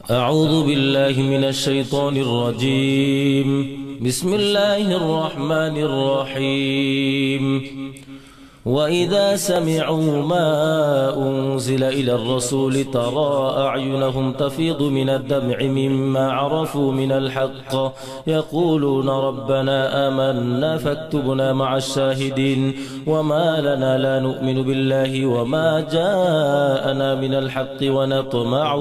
أعوذ بالله من الشيطان الرجيم. بسم الله الرحمن الرحيم. وإذا سمعوا ما أنزل إلى الرسول ترى أعينهم تفيض من الدمع مما عرفوا من الحق يقولون ربنا آمنا فاكتبنا مع الشاهدين وما لنا لا نؤمن بالله وما جاءنا من الحق ونطمع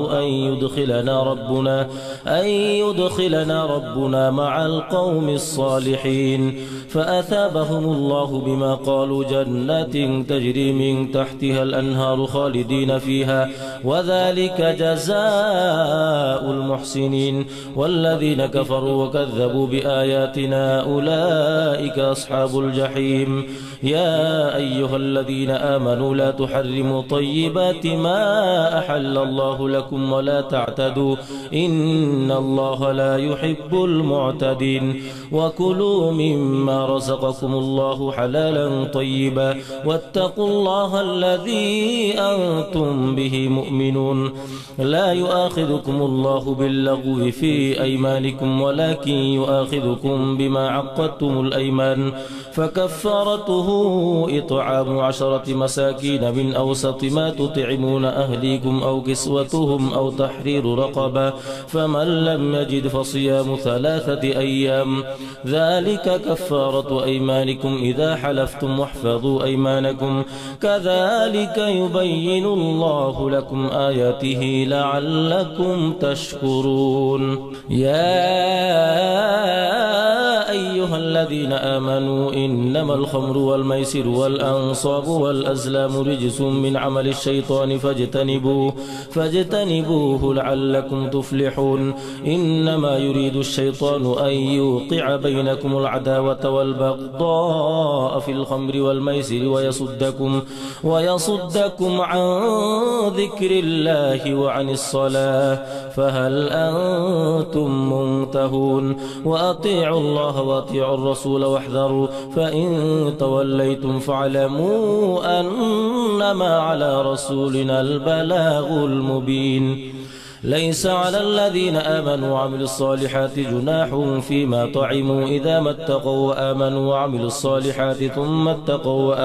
أن يدخلنا ربنا مع القوم الصالحين فأثابهم الله بما قالوا جنات تجري من تحتها الأنهار خالدين فيها وذلك جزاء المحسنين والذين كفروا وكذبوا بآياتنا أولئك أصحاب الجحيم. يا أيها الذين آمنوا لا تحرموا طيبات ما أحل الله لكم ولا تعتدوا إن الله لا يحب المعتدين وكلوا مما رزقكم الله حلالا طيبا واتقوا الله الذي أنتم به مؤمنون. لا يؤاخذكم الله باللغو في أيمانكم ولكن يؤاخذكم بما عقدتم الأيمان فكفارته إطعام 10 مساكين من أوسط ما تطعمون أهليكم أو كسوتهم أو تحرير رقبة فمن لم يجد فصيام 3 أيام ذلك كفارة أيمانكم إذا حلفتم واحفظوا أيمانكم كذلك يبين الله لكم آياته لعلكم تشكرون. يا أيها الذين آمنوا إنما الخمر والميسر والأنصاب والأزلام رجس من عمل الشيطان فاجتنبوه لعلكم تفلحون. إنما يريد الشيطان أن يوقع بينكم العداوة والبغضاء في الخمر والميسر ويصدكم عن ذكر الله وعن الصلاة فهل أنتم منتهون. وأطيعوا الله وأطيعوا الرسول واحذروا فإن توليتم فاعلموا أنما على رسولنا البلاغ المبين. ليس على الذين آمنوا وعملوا الصالحات جناح فيما طعموا إذا ما اتقوا وآمنوا وعملوا الصالحات ثم اتقوا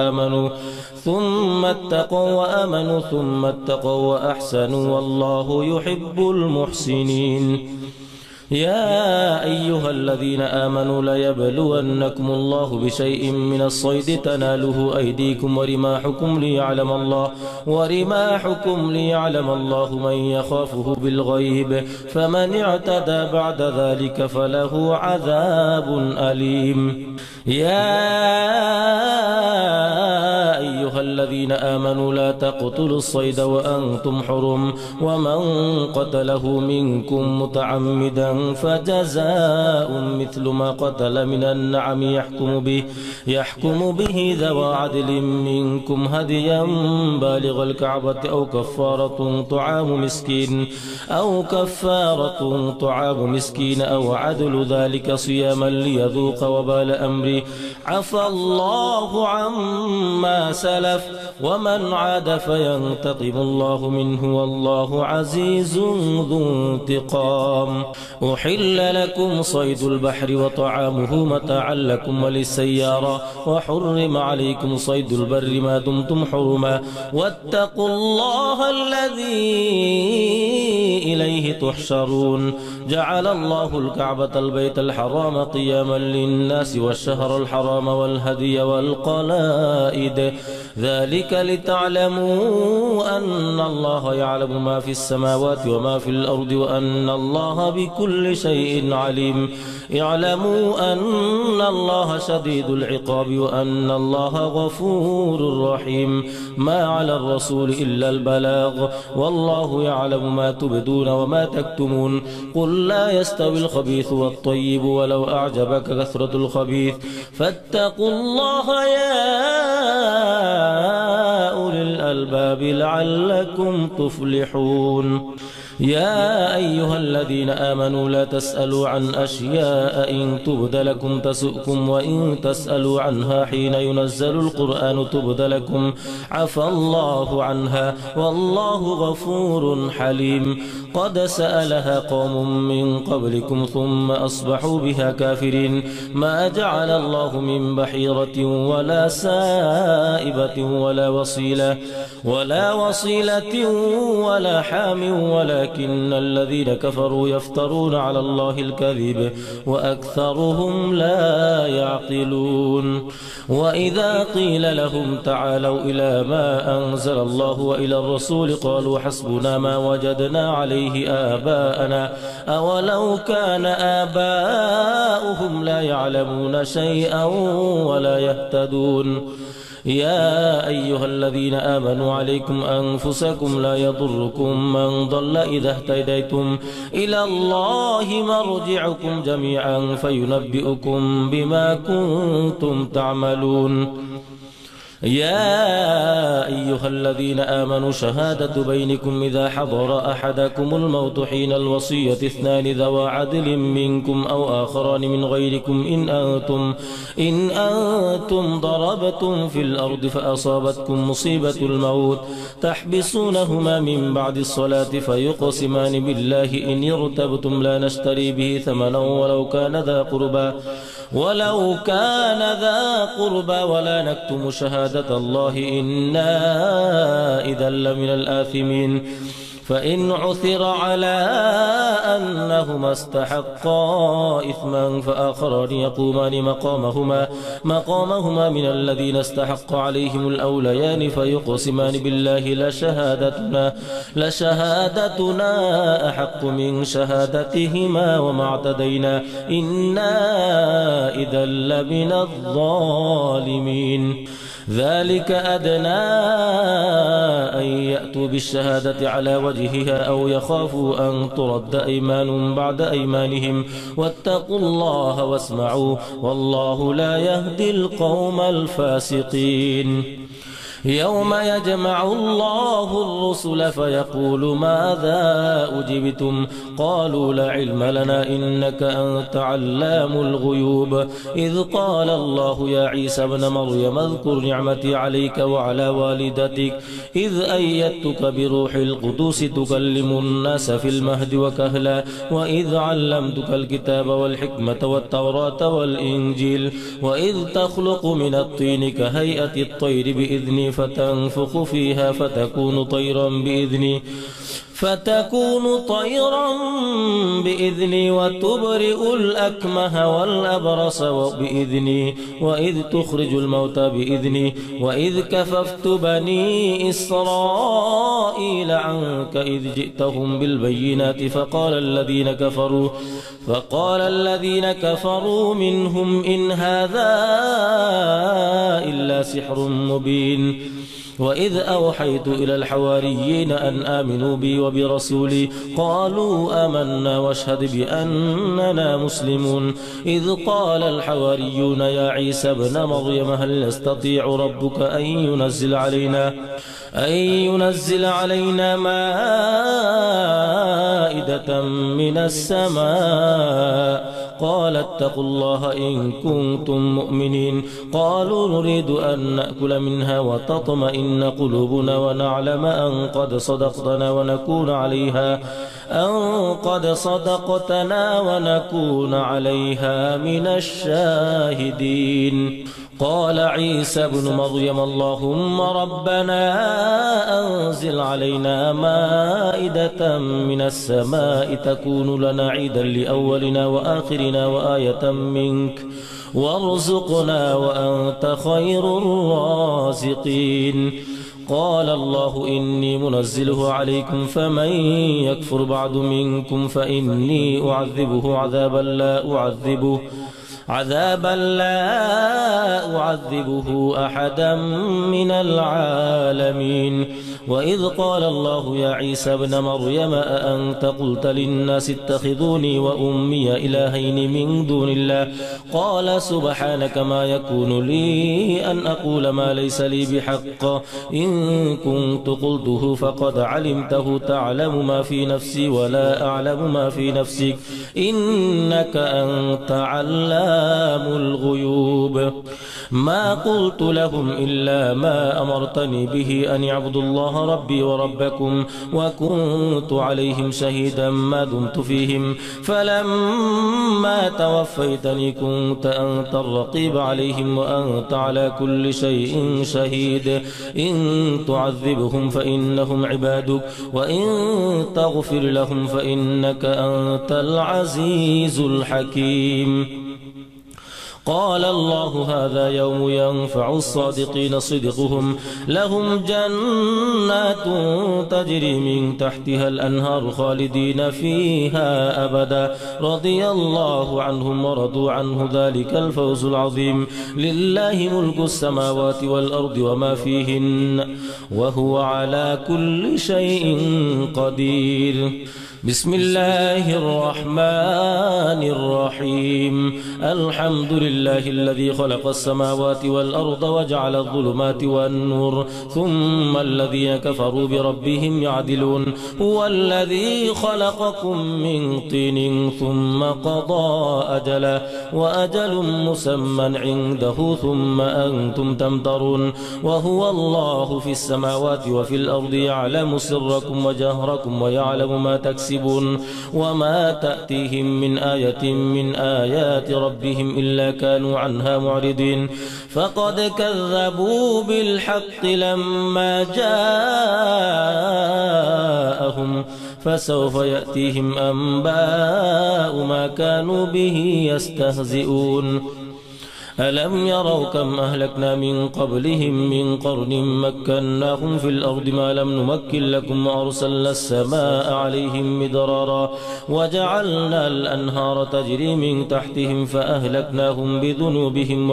وآمنوا ثم اتقوا وأحسنوا والله يحب المحسنين. يا أيها الذين آمنوا ليبلونكم الله بشيء من الصيد تناله أيديكم ورماحكم ليعلم الله من يخافه بالغيب فمن اعتدى بعد ذلك فله عذاب أليم. يا أيها الذين آمنوا لا تقتلوا الصيد وأنتم حرم ومن قتله منكم متعمدا فجزاء مثل ما قتل من النعم يحكم به ذوى عدل منكم هديا بالغ الكعبة أو كفارة طعام مسكين أو عدل ذلك صياما ليذوق وبال أمري عفى الله عما سلف ومن عاد فينتقم الله منه والله عزيز ذو انتقام. أحل لكم صيد البحر وطعامه متاعا لكم وللسيارة وحرم عليكم صيد البر ما دمتم حرما واتقوا الله الذي إليه تحشرون. جعل الله الكعبة البيت الحرام قياما للناس والشهر الحرام والهدي والقلائد ذلك لتعلموا أن الله يعلم ما في السماوات وما في الأرض وأن الله بكل شيء عليم. اعلموا أن الله شديد العقاب وأن الله غفور رحيم. ما على الرسول إلا البلاغ والله يعلم ما تبدون وما تكتمون. قل لا يستوي الخبيث والطيب ولو أعجبك كثرة الخبيث فاتقوا الله يا أولي الألباب لعلكم تفلحون. يا أيها الذين آمنوا لا تسألوا عن أشياء إن تبد لكم تسؤكم وإن تسألوا عنها حين ينزل القرآن تبد لكم عفى الله عنها والله غفور حليم. قد سألها قوم من قبلكم ثم أصبحوا بها كافرين. ما جعل الله من بحيرة ولا سائبة ولا وصيلة ولا حام ولكن الذين كفروا يفترون على الله الكذب وأكثرهم لا يعقلون. وإذا قيل لهم تعالوا إلى ما أنزل الله وإلى الرسول قالوا حسبنا ما وجدنا عليه آباءنا أولو كان آباؤهم لا يعلمون شيئا ولا يهتدون. يا أيها الذين آمنوا عليكم أنفسكم لا يضركم من ضل إذا اهتديتم إلى الله مرجعكم جميعا فينبئكم بما كنتم تعملون. يا أيها الذين آمنوا شهادة بينكم إذا حضر أحدكم الموت حين الوصية اثنان ذوى عدل منكم أو آخران من غيركم إن أنتم ضربتم في الأرض فأصابتكم مصيبة الموت تحبسونهما من بعد الصلاة فيقسمان بالله إن ارتبتم لا نشتري به ثمنا ولو كان ذا قربى ولا نكتم شهادة الله إنا إذا لمن الآثمين. فإن عثر على أنهما استحقا إثما فآخران يقومان مقامهما من الذين استحق عليهم الأوليان فيقسمان بالله لشهادتنا أحق من شهادتهما وما اعتدينا إنا إذا لمن الظالمين. ذلك أدنى أن يأتوا بالشهادة على وجهها أو يخافوا أن ترد أيمان بعد أيمانهم واتقوا الله واسمعوا والله لا يهدي القوم الفاسقين. يوم يجمع الله الرسل فيقول ماذا أجبتم قالوا لا علم لنا إنك أنت علام الغيوب. إذ قال الله يا عيسى ابن مريم اذكر نعمتي عليك وعلى والدتك إذ أيدتك بروح القدس تكلم الناس في المهد وكهلا وإذ علمتك الكتاب والحكمة والتوراة والإنجيل وإذ تخلق من الطين كهيئة الطير بإذني فتنفخ فيها فتكون طيرا بإذني وتبرئ الأكمه والأبرص بإذني وإذ تخرج الموتى بإذني وإذ كففت بني إسرائيل عنك إذ جئتهم بالبينات فقال الذين كفروا منهم إن هذا إلا سحر مبين. وإذ أوحيت إلى الحواريين أن آمنوا بي وبرسولي قالوا آمنا واشهد بأننا مسلمون. إذ قال الحواريون يا عيسى ابن مريم هل يستطيع ربك أن ينزل علينا مائدة من السماء قال اتقوا الله إن كنتم مؤمنين. قالوا نريد أن نأكل منها وتطمئن قلوبنا ونعلم أن قد صدقتنا ونكون عليها من الشاهدين. قال عيسى ابن مريم اللهم ربنا أنزل علينا مائدة من السماء تكون لنا عيدا لأولنا وآخرنا وآية منك وارزقنا وأنت خير الرازقين. قال الله إني منزله عليكم فمن يكفر بعد منكم فإني أعذبه عذابا لا أعذبه أحدا من العالمين. وإذ قال الله يا عيسى ابن مريم أأنت قلت للناس اتخذوني وأمي إلهين من دون الله قال سبحانك ما يكون لي أن أقول ما ليس لي بحق إن كنت قلته فقد علمته تعلم ما في نفسي ولا أعلم ما في نفسك إنك أنت علام الغيوب ما قلت لهم إلا ما أمرتني به أن يعبدوا الله ربي وربكم وكنت عليهم شهيدا ما دمت فيهم فلما توفيتني كنت أنت الرقيب عليهم وأنت على كل شيء شهيد إن تعذبهم فإنهم عبادك وإن تغفر لهم فإنك أنت العزيز الحكيم قال الله هذا يوم ينفع الصادقين صدقهم لهم جنات تجري من تحتها الأنهار خالدين فيها أبدا رضي الله عنهم ورضوا عنه ذلك الفوز العظيم لله ملك السماوات والأرض وما فيهن وهو على كل شيء قدير بسم الله الرحمن الرحيم الحمد لله الذي خلق السماوات والأرض وجعل الظلمات والنور ثم الذين كفروا بربهم يعدلون هو الذي خلقكم من طين ثم قضى أجلا وأجل مسمى عنده ثم أنتم تمترون وهو الله في السماوات وفي الأرض يعلم سركم وجهركم ويعلم ما تكسبون وما تأتيهم من آية من آيات ربهم إلا كانوا عنها معرضين فقد كذبوا بالحق لما جاءهم فسوف يأتيهم أنباء ما كانوا به يستهزئون ألم يروا كم أهلكنا من قبلهم من قرن مكناهم في الأرض ما لم نمكن لكم وأرسلنا السماء عليهم مدرارا وجعلنا الأنهار تجري من تحتهم فأهلكناهم بذنوبهم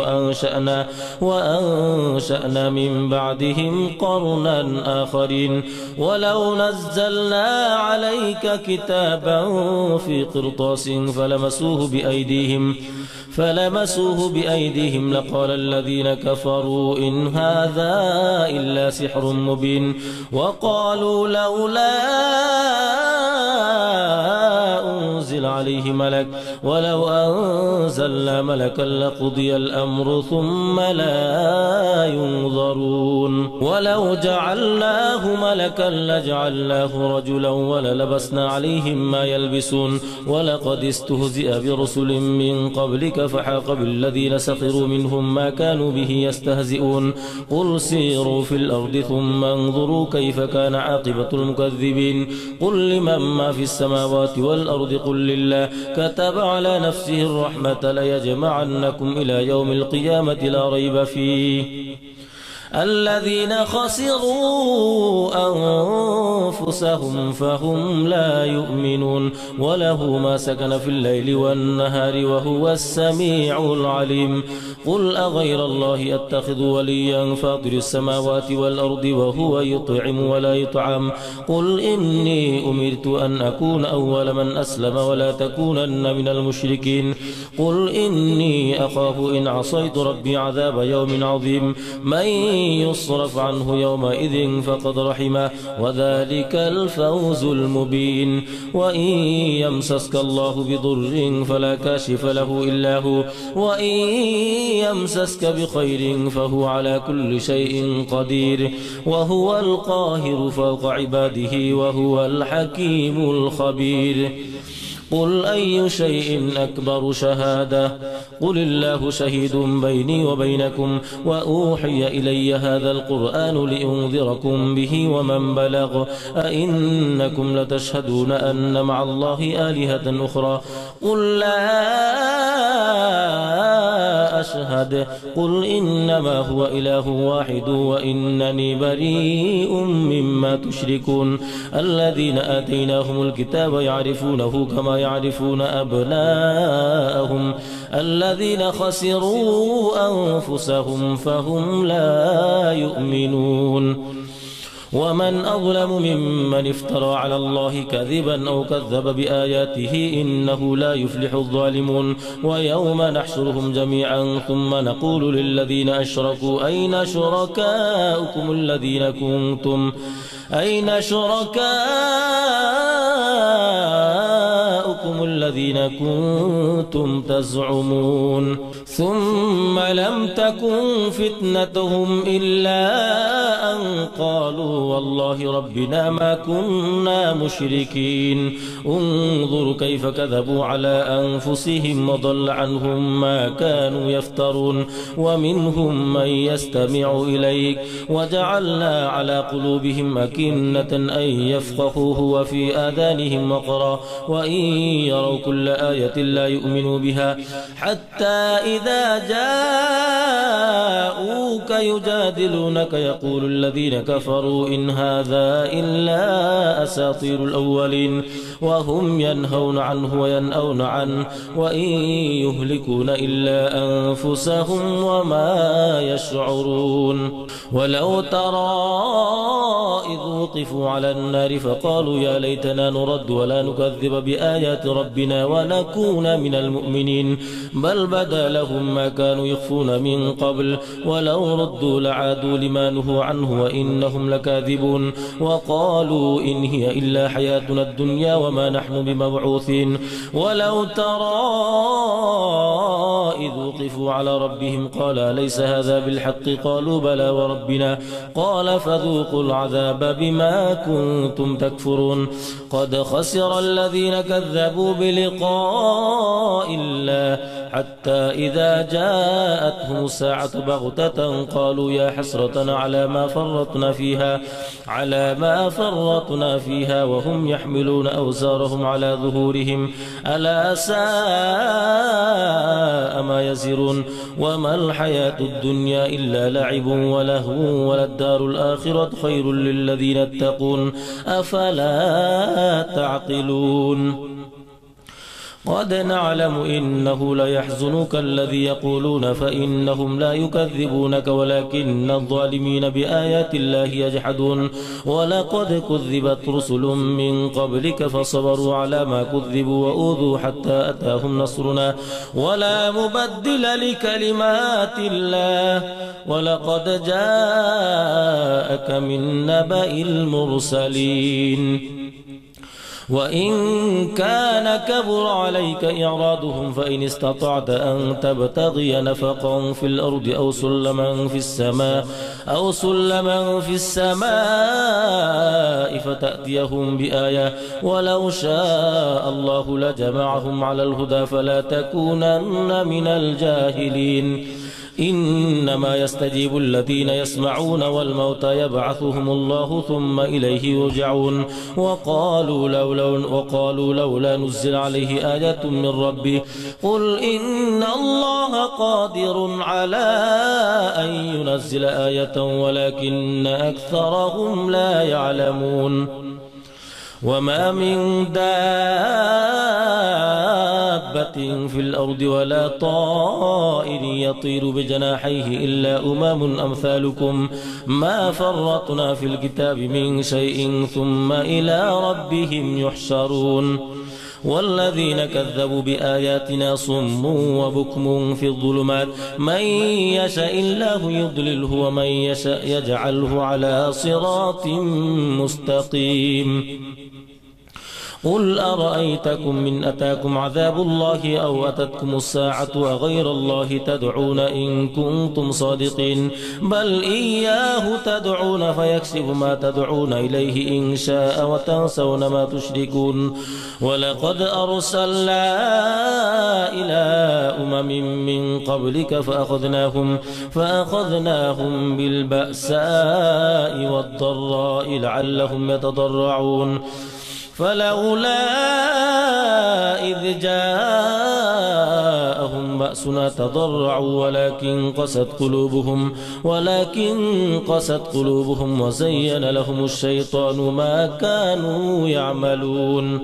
وأنشأنا من بعدهم قرنا آخرين ولو نزلنا عليك كتابا في قرطاس فلمسوه بأيديهم لقال الذين كفروا إن هذا إلا سحر مبين وقالوا لولا أنزل عليه ملك ولو أنزلنا ملكا لقضي الأمر ثم لا ينظرون ولو جعلناه ملكا لجعلناه رجلا وللبسنا عليهم ما يلبسون ولقد استهزئ برسل من قبلك فحاق بالذين سخروا منهم ما كانوا به يستهزئون قل سيروا في الأرض ثم انظروا كيف كان عاقبة المكذبين قل لمن ما في السماوات والأرض قل لله كتب على نفسه الرحمة ليجمعنكم إلى يوم القيامة لا ريب فيه الذين خسروا أنفسهم فهم لا يؤمنون وله ما سكن في الليل والنهار وهو السميع العليم قل أغير الله أتخذ وليا فاطر السماوات والأرض وهو يطعم ولا يطعم قل إني أمرت أن أكون أول من أسلم ولا تكونن من المشركين قل إني أخاف إن عصيت ربي عذاب يوم عظيم من يصرف عنه يومئذ فقد رحمه وذلك الفوز المبين وإن يمسسك الله بضر فلا كاشف له إلا هو وإن يمسسك بخير فهو على كل شيء قدير وهو القاهر فوق عباده وهو الحكيم الخبير قل أي شيء أكبر شهادة قل الله شهيد بيني وبينكم وأوحي إلي هذا القرآن لأنذركم به ومن بلغ أئنكم لتشهدون أن مع الله آلهة أخرى قل لا أشهد قل إنما هو إله واحد وإنني بريء مما تشركون الذين آتيناهم الكتاب يعرفونه كما يعرفون أبناءهم الذين خسروا أنفسهم فهم لا يؤمنون ومن أظلم ممن افترى على الله كذبا أو كذب بآياته إنه لا يفلح الظالمون ويوم نحشرهم جميعا ثم نقول للذين أشركوا أين شركاؤكم الذين كنتم تزعمون ثم لم تكن فتنتهم إلا أن قالوا والله ربنا ما كنا مشركين انظروا كيف كذبوا على أنفسهم وضل عنهم ما كانوا يفترون ومنهم من يستمع إليك وجعلنا على قلوبهم أكنة أن يفقهوه وفي آذانهم وقرا وإن يروا كل آية لا يؤمنوا بها حتى إذا جاءوك يجادلونك يقول الذين كفروا إن هذا إلا أساطير الأولين وهم ينهون عنه وينأون عنه وإن يهلكون إلا أنفسهم وما يشعرون ولو ترى إذ وقفوا على النار فقالوا يا ليتنا نرد ولا نكذب بآيات ربنا ونكون من المؤمنين بل بدا لهم ما كانوا يخفون من قبل ولو ردوا لعادوا لما نهوا عنه وإنهم لكاذبون وقالوا إن هي إلا حياتنا الدنيا وما نحن بمبعوثين ولو ترى إذ وقفوا على ربهم قال أليس هذا بالحق قالوا بلى وربنا قال فذوقوا العذاب بما كنتم تكفرون قد خسر الذين كذبوا بلقاء الله حتى إذا جاءتهم الساعة بغتة قالوا يا حسرتنا على ما فرطنا فيها وهم يحملون أوزارهم على ظهورهم ألا ساء ما يزرون وما الحياة الدنيا إلا لعب ولهو وللدار الآخرة خير للذين اتقون أفلا تعقلون قد نعلم إنه ليحزنك الذي يقولون فإنهم لا يكذبونك ولكن الظالمين بآيات الله يجحدون ولقد كذبت رسل من قبلك فصبروا على ما كذبوا وأوذوا حتى أتاهم نصرنا ولا مبدل لكلمات الله ولقد جاءك من نبأ المرسلين وإن كان كبر عليك إعراضهم فإن استطعت أن تبتغي نفقا في الأرض أو سلما في السماء فتأتيهم بآية ولو شاء الله لجمعهم على الهدى فلا تكونن من الجاهلين إنما يستجيب الذين يسمعون والموتى يبعثهم الله ثم إليه يرجعون وقالوا لولا نزل عليه آية من ربه قل إن الله قادر على أن ينزل آية ولكن أكثرهم لا يعلمون وما من دابة في الأرض ولا طائر يطير بجناحيه إلا أمم أمثالكم ما فرطنا في الكتاب من شيء ثم إلى ربهم يحشرون والذين كذبوا بآياتنا صم وبكم في الظلمات من يشاء الله يضلله ومن يشاء يجعله على صراط مستقيم قل أرأيتكم من أتاكم عذاب الله أو أتتكم الساعة أغير الله تدعون إن كنتم صادقين بل إياه تدعون فيكشف ما تدعون إليه إن شاء وتنسون ما تشركون ولقد أرسلنا إلى أمم من قبلك فأخذناهم بالبأساء والضراء لعلهم يتضرعون فلولا إذ جاءهم بأسنا تضرعوا ولكن قست قلوبهم وزين لهم الشيطان ما كانوا يعملون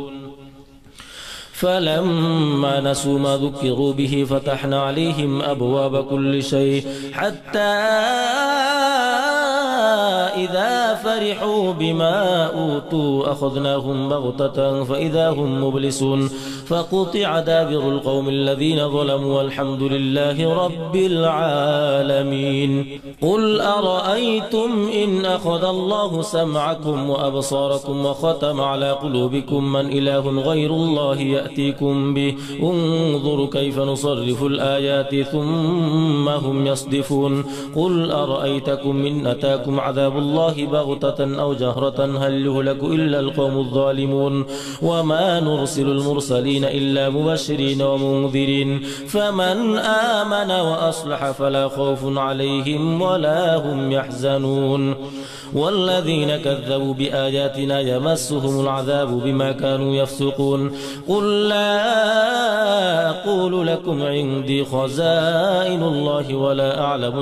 فلما نسوا ما ذكروا به فتحنا عليهم أبواب كل شيء حتى إذا فرحوا بما أوتوا أخذناهم بغتة فإذا هم مبلسون فقطع دابر القوم الذين ظلموا والحمد لله رب العالمين. قل أرأيتم إن أخذ الله سمعكم وأبصاركم وختم على قلوبكم من إله غير الله يأتيكم به انظروا كيف نصرف الآيات ثم هم يصدفون. قل أرأيتكم إن أتاكم عذاب الله بغتة أو جهرة هل يهلك إلا القوم الظالمون وما نرسل المرسلين إلا مبشرين ومنذرين فمن آمن وأصلح فلا خوف عليهم ولا هم يحزنون. والذين كذبوا بآياتنا يمسهم العذاب بما كانوا يفسقون. قل لا أقول لكم عندي خزائن الله ولا أعلم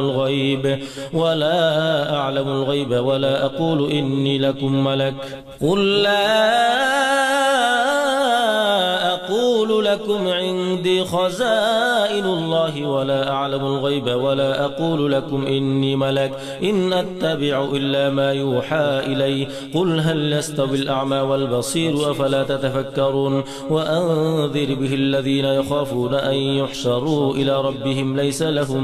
الغيب ولا أقول إني لكم ملك. قل لا أقول لكم عندي خزائن الله ولا أعلم الغيب ولا أقول لكم إني ملك إن أتبع إلا ما يوحى إلي. قل هل يستوي الأعمى والبصير أفلا تتفكرون. وأنذر به الذين يخافون أن يحشروا إلى ربهم ليس لهم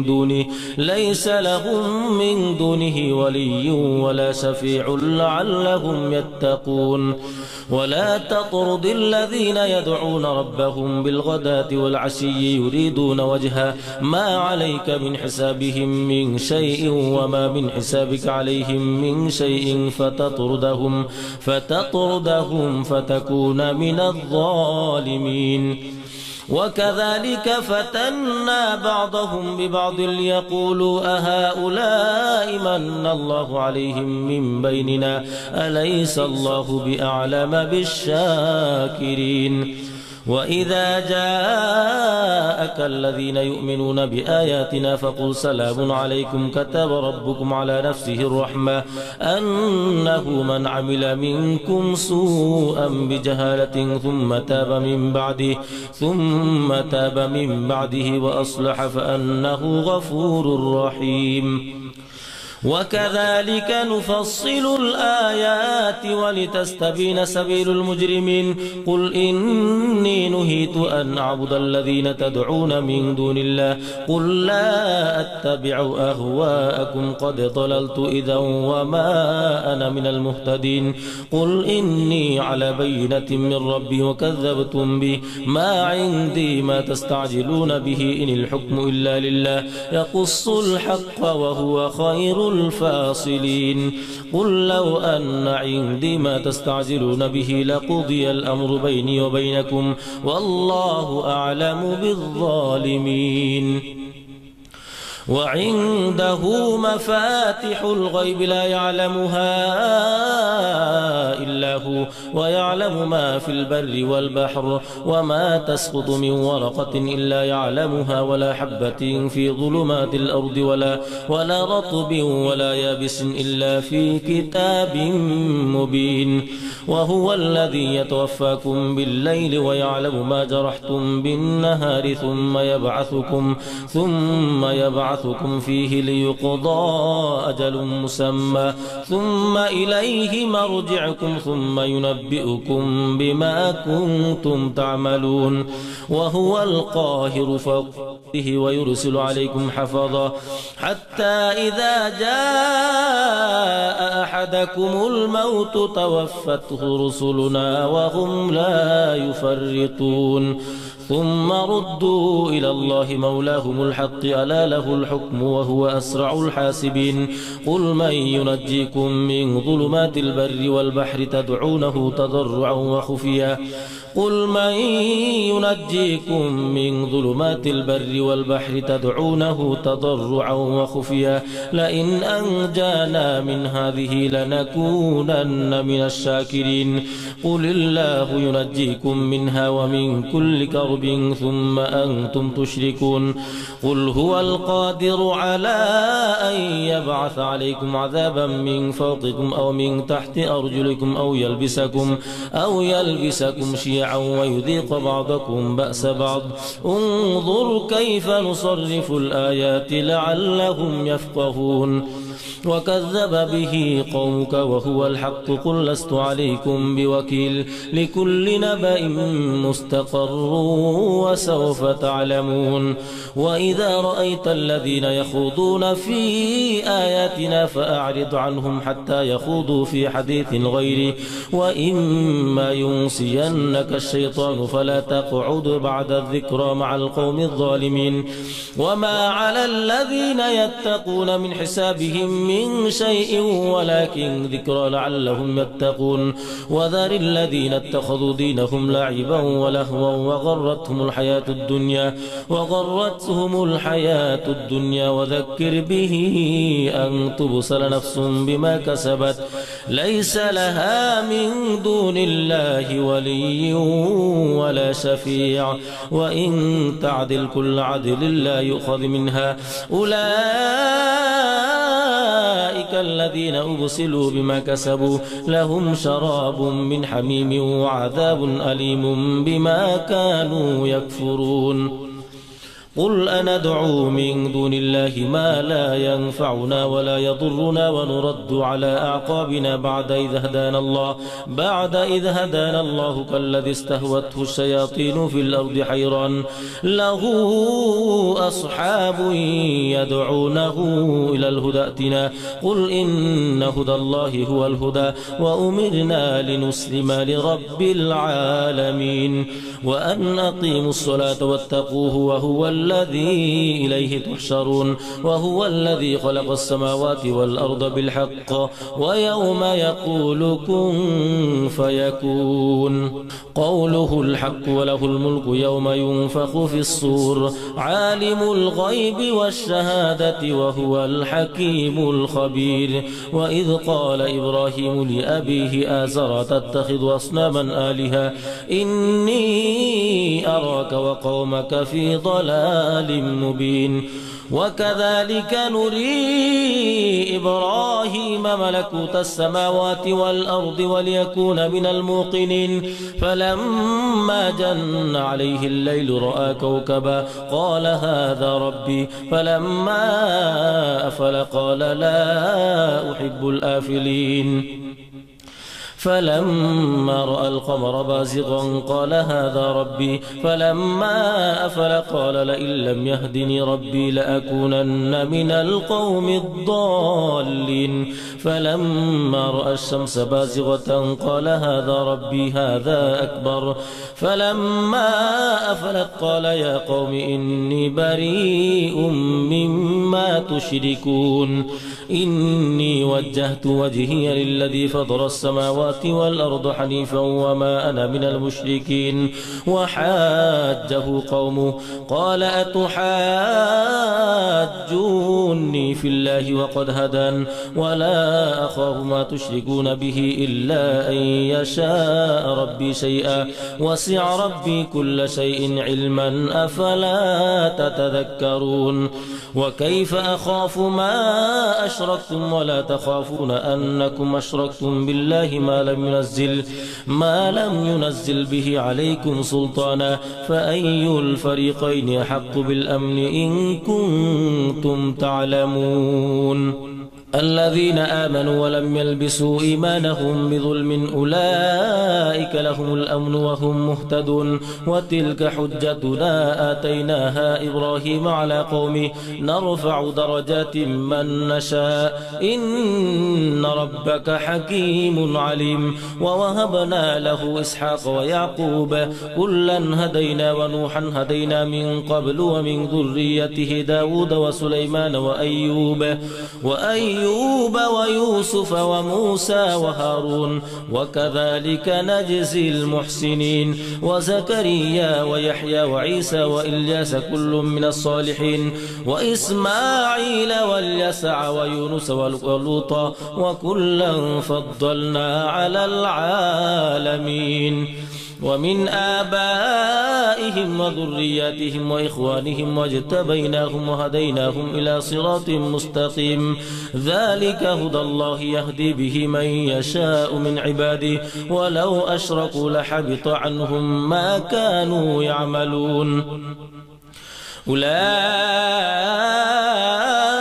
من دونه ولي ولا شفيع لعلهم يتقون. ولا تطرد الذين يدعون ربهم بالغداة والعشي يريدون وجهه ما عليك من حسابهم من شيء وما من حسابك عليهم من شيء فتطردهم فتكون من الظالمين. وكذلك فتنا بعضهم ببعض ليقولوا أهؤلاء من الله عليهم من بيننا أليس الله بأعلم بالشاكرين. وإذا جاءك الذين يؤمنون بآياتنا فقل سلام عليكم كتب ربكم على نفسه الرحمة أنه من عمل منكم سوءا بجهالة ثم تاب من بعده وأصلح فأنه غفور رحيم. وكذلك نفصل الآيات ولتستبين سبيل المجرمين. قل إني نهيت أن أعبد الذين تدعون من دون الله قل لا أتبع أهواءكم قد ضللت إذا وما أنا من المهتدين. قل إني على بينة من ربي وكذبتم به ما عندي ما تستعجلون به إن الحكم إلا لله يقص الحق وهو خير الفاصلين. قل لو أن عندي ما تستعجلون به لقضي الأمر بيني وبينكم والله أعلم بالظالمين. وعنده مفاتح الغيب لا يعلمها إلا هو ويعلم ما في البر والبحر وما تسقط من ورقة إلا يعلمها ولا حبة في ظلمات الأرض ولا رطب ولا يابس إلا في كتاب مبين. وهو الذي يتوفاكم بالليل ويعلم ما جرحتم بالنهار ثم يبعثكم فيه ليقضى أجل مسمى ثم إليه مرجعكم ثم ينبئكم بما كنتم تعملون. وهو القاهر فوقه ويرسل عليكم حفظا حتى إذا جاء أحدكم الموت توفته رسلنا وهم لا يفرطون. ثم ردوا إلى الله مولاهم الحق ألا له الحكم وهو أسرع الحاسبين. قل من ينجيكم من ظلمات البر والبحر تدعونه تضرعا وخفيا لئن أنجانا من هذه لنكونن من الشاكرين. قل الله ينجيكم منها ومن كل كرب ثم أنتم تشركون. قل هو القادر على أن يبعث عليكم عذابا من فوقكم أو من تحت أرجلكم أو يلبسكم شيعا ويذيق بعضكم بأس بعض. انظر كيف نصرف الآيات لعلهم يفقهون. وكذب به قومك وهو الحق قل لست عليكم بوكيل لكل نبأ مستقر وسوف تعلمون وإذا رأيت الذين يخوضون في آياتنا فأعرض عنهم حتى يخوضوا في حديث غيره وإما ينسينك الشيطان فلا تقعد بعد الذكرى مع القوم الظالمين وما على الذين يتقون من حسابهم من شيء ولكن ذكرى لعلهم يتقون وذر الذين اتخذوا دينهم لعبا ولهوا وغرتهم الحياة الدنيا وذكر به أن تبصر نفس بما كسبت ليس لها من دون الله ولي ولا شفيع وإن تعدل كل عدل لا يؤخذ منها أولئك الذين أبصلوا بما كسبوا لهم شراب من حميم وعذاب أليم بما كانوا يكفرون قل أندعو من دون الله ما لا ينفعنا ولا يضرنا ونرد على أعقابنا بعد إذ هدانا الله كالذي استهوته الشياطين في الأرض حيران له أصحاب يدعونه إلى الهدى ائتنا قل إن هدى الله هو الهدى وأمرنا لنسلم لرب العالمين وأن أقيموا الصلاة واتقوه وهو الذي إليه تحشرون وهو الذي خلق السماوات والأرض بالحق ويوم يقول كن فيكون قوله الحق وله الملك يوم ينفخ في الصور عالم الغيب والشهادة وهو الحكيم الخبير وإذ قال إبراهيم لأبيه آزر تتخذ أصناما آلهة إني أراك وقومك في ضلال مبين وكذلك نري إبراهيم ملكوت السماوات والأرض وليكون من الموقنين فلما جن عليه الليل رأى كوكبا قال هذا ربي فلما أفل قال لا أحب الآفلين فلما رأى القمر بازغا قال هذا ربي فلما أفل قال لئن لم يهدني ربي لأكونن من القوم الضالين فلما رأى الشمس بازغة قال هذا ربي هذا أكبر فلما أفلت قال يا قوم إني بريء مما تشركون إني وجهت وجهي للذي فطر السماوات والأرض حنيفا وما أنا من المشركين وحاجه قومه قال أتحاجوني في الله وقد هدان ولا أخاف ما تشركون به إلا أن يشاء ربي شيئا وسع ربي كل شيء علما أفلا تتذكرون وكيف أخاف ما أشركتم ولا تخافون أنكم أشركتم بالله ما لم ينزل به عليكم سلطانا فأي الفريقين أحق بالأمن إن كنتم تعلمون الذين آمنوا ولم يلبسوا إيمانهم بظلم أولئك لهم الأمن وهم مهتدون وتلك حجتنا آتيناها إبراهيم على قومه نرفع درجات من نشاء إن ربك حكيم عليم ووهبنا له إسحاق ويعقوب كلا هدينا ونوحا هدينا من قبل ومن ذريته داود وسليمان وأيوب ويوسف وموسى وهارون وكذلك نجزي المحسنين وزكريا ويحيى وعيسى وإلياس كل من الصالحين وإسماعيل واليسع ويونس ولوطا وكلا فضلنا على العالمين ومن آبائهم وذرياتهم وإخوانهم واجتبيناهم وهديناهم إلى صراط مستقيم ذلك هدى الله يهدي به من يشاء من عباده ولو أشركوا لحبط عنهم ما كانوا يعملون أولئك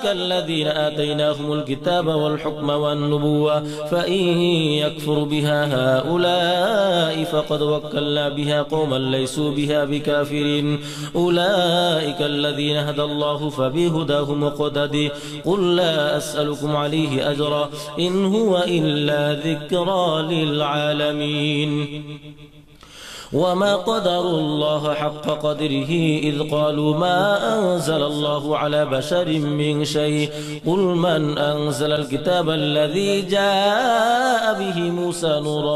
أولئك الذين آتيناهم الكتاب والحكم والنبوة فإن يكفر بها هؤلاء فقد وكلنا بها قوما ليسوا بها بكافرين أولئك الذين هدى الله فبهداه مقتدي قل لا أسألكم عليه أجرا إن هو إلا ذكرى للعالمين وما قدروا الله حق قدره إذ قالوا ما أنزل الله على بشر من شيء قل من أنزل الكتاب الذي جاء به موسى نورا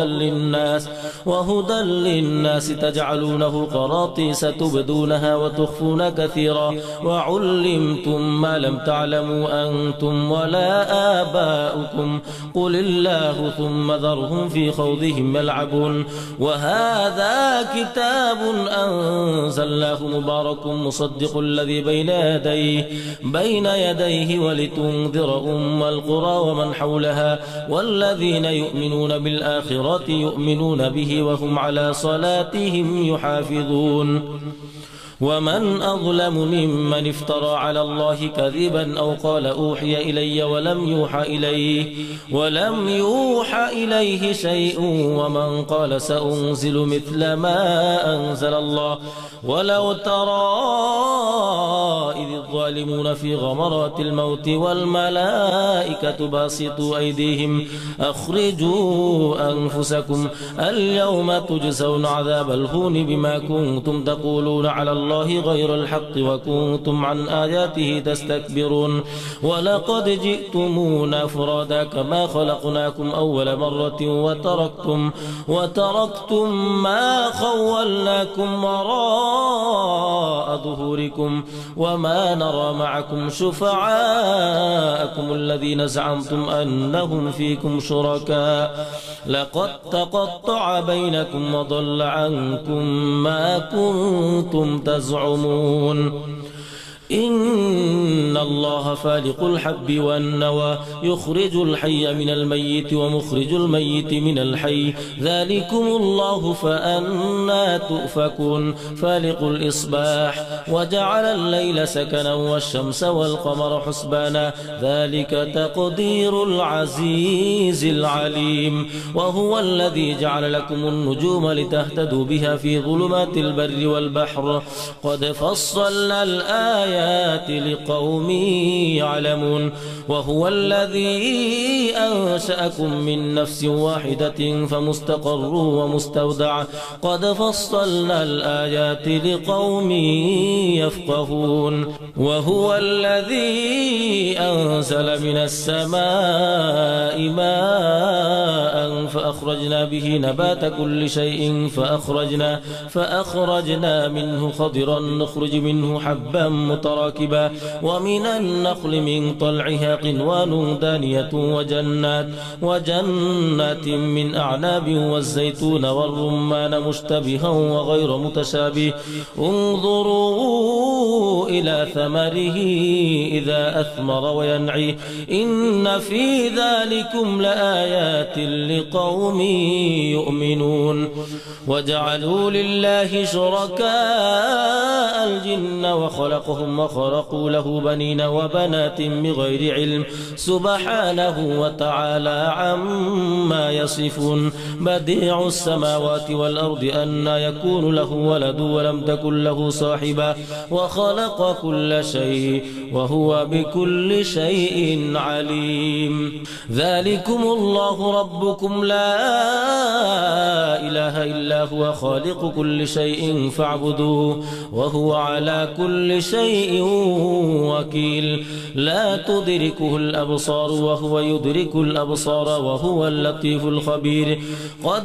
وهدى للناس تجعلونه قراطيس تبدونها وتخفون كثيرا وعلمتم ما لم تعلموا أنتم ولا آباؤكم قل الله ثم ذرهم في خوضهم يلعبون وهذا كتاب أنزلناه مبارك مصدق الذي بين يديه ولتنذر أم القرى ومن حولها والذين يؤمنون بالآخرة يؤمنون به وهم على صلاتهم يحافظون ومن أظلم ممن افترى على الله كذبا أو قال أوحي إلي ولم يوحى إليه شيء ومن قال سأنزل مثل ما أنزل الله ولو ترى إذ الظالمون في غمرات الموت والملائكة باسطوا أيديهم أخرجوا أنفسكم اليوم تجزون عذاب الهون بما كنتم تقولون على الله غير الحق وكنتم عن آياته تستكبرون ولقد جئتمونا فرادا كما خلقناكم أول مرة وتركتم ما خولناكم وراء ظهوركم وما نرى معكم شفعاءكم الذين زعمتم أنهم فيكم شركاء لقد تقطع بينكم وضل عنكم ما كنتم تزعمون إن الله فالق الحب والنوى يخرج الحي من الميت ومخرج الميت من الحي ذلكم الله فأنا تؤفكون فالق الإصباح وجعل الليل سكنا والشمس والقمر حسبانا ذلك تقدير العزيز العليم وهو الذي جعل لكم النجوم لتهتدوا بها في ظلمات البر والبحر قد فصلنا الآيات لقوم يعلمون وهو الذي أنشأكم من نفس واحدة فمستقر ومستودع قد فصلنا الآيات لقوم يفقهون وهو الذي أنزل من السماء ماء فأخرجنا به نبات كل شيء فأخرجنا منه خضرا نخرج منه حبا متراكبا ومن النخل من طلعها قنوان دانية وجنات من أعناب والزيتون والرمان مشتبها وغير متشابه انظروا إلى ثمره إذا أثمر وينعي إن في ذلكم لآيات لقوم يؤمنون وجعلوا لله شركاء الجن وخلقهم وخرقوا له بنين وبنات بغير علم سبحانه وتعالى عما يصفون بديع السماوات والأرض أنى يكون له ولد ولم تكن له صاحبة وخلق كل شيء وهو بكل شيء عليم ذلكم الله ربكم لا إله إلا هو خالق كل شيء فاعبدوه وهو على كل شيء وكيل لا تدركه الأبصار وهو يدرك الأبصار وهو اللطيف الخبير قد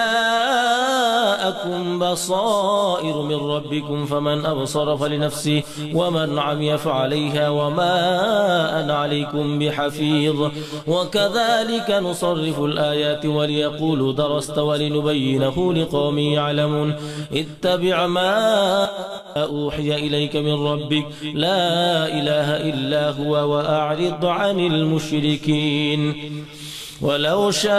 جاءكم بصائر من ربكم فمن أبصر فلنفسه ومن عمي فعليها وما أنا عليكم بحفيظ وكذلك نصرف الآيات وليقولوا درست ولنبينه لقوم يعلمون اتبع ما أوحي إليك من ربك لا إله إلا هو وأعرض عن المشركين ولو شاء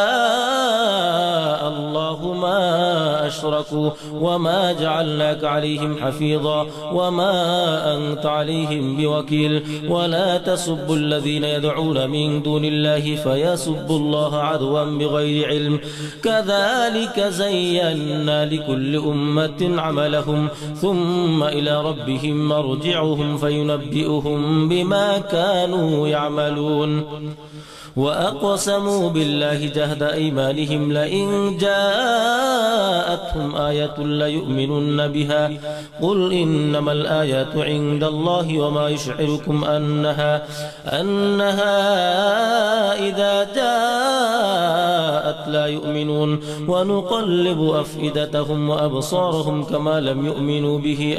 الله ما أشركوا وما جعلناك عليهم حفيظا وما أنت عليهم بوكيل ولا تسبوا الذين يدعون من دون الله فيسبوا الله عدوا بغير علم كذلك زينا لكل أمة عملهم ثم إلى ربهم مرجعهم فينبئهم بما كانوا يعملون وأقسموا بالله جهد أيمانهم لئن جاءتهم آية ليؤمنن بها قل إنما الآيات عند الله وما يشعركم أنها إذا جاءت لا يؤمنون ونقلب أفئدتهم وأبصارهم كما لم يؤمنوا به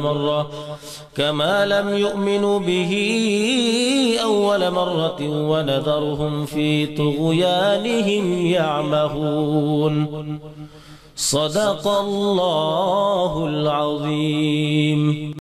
أول مرة ونذرهم في طغيانهم يعمهون صدق الله العظيم.